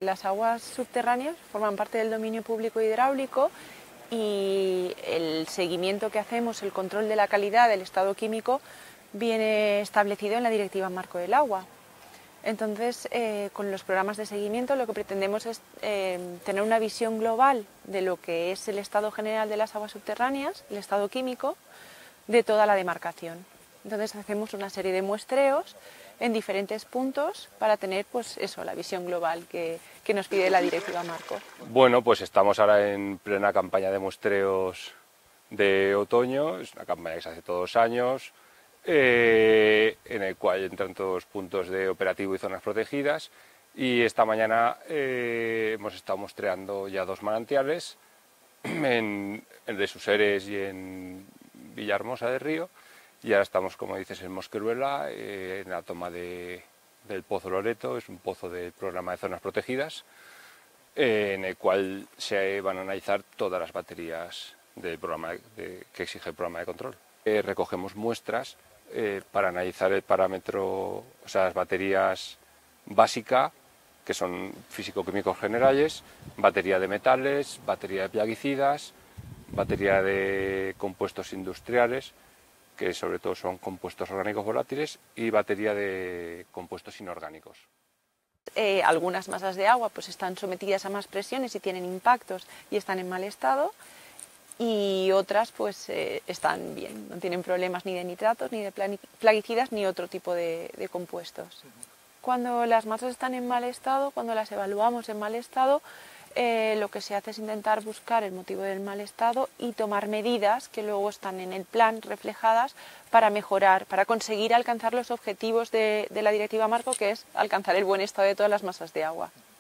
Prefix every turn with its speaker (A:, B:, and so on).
A: Las aguas subterráneas forman parte del dominio público hidráulico y el seguimiento que hacemos, el control de la calidad del estado químico, viene establecido en la Directiva Marco del Agua. Entonces, con los programas de seguimiento lo que pretendemos es tener una visión global de lo que es el estado general de las aguas subterráneas, el estado químico, de toda la demarcación. Entonces hacemos una serie de muestreos en diferentes puntos para tener pues eso, la visión global que nos pide la Directiva Marco.
B: Bueno, pues estamos ahora en plena campaña de muestreos de otoño, es una campaña que se hace todos los años, en el cual entran todos los puntos de operativo y zonas protegidas, y esta mañana hemos estado muestreando ya 2 manantiales, en de Suseres y en Villahermosa del Río, y ahora estamos, como dices, en Mosqueruela, en la toma del Pozo Loreto. Es un pozo del programa de zonas protegidas, en el cual se van a analizar todas las baterías del programa que exige el programa de control. Recogemos muestras para analizar el parámetro, o sea, las baterías básicas, que son físico-químicos generales, batería de metales, batería de plaguicidas, batería de compuestos industriales, que sobre todo son compuestos orgánicos volátiles, y batería de compuestos inorgánicos.
A: Algunas masas de agua pues están sometidas a más presiones y tienen impactos y están en mal estado, y otras pues están bien, no tienen problemas ni de nitratos, ni de plaguicidas, ni otro tipo de compuestos. Cuando las masas están en mal estado, cuando las evaluamos en mal estado, lo que se hace es intentar buscar el motivo del mal estado y tomar medidas que luego están en el plan reflejadas para mejorar, para conseguir alcanzar los objetivos de la Directiva Marco, que es alcanzar el buen estado de todas las masas de agua.